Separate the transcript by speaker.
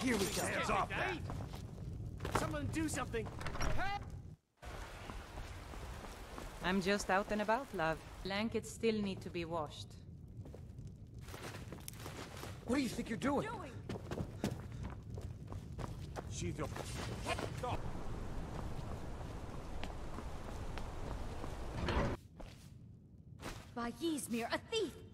Speaker 1: Here we go.
Speaker 2: Hands off that!
Speaker 3: Someone do something!
Speaker 4: I'm just out and about, love. Blankets still need to be washed.
Speaker 1: What do you think you're doing?
Speaker 2: Sheath your... Stop!
Speaker 5: By Ysmir, a thief!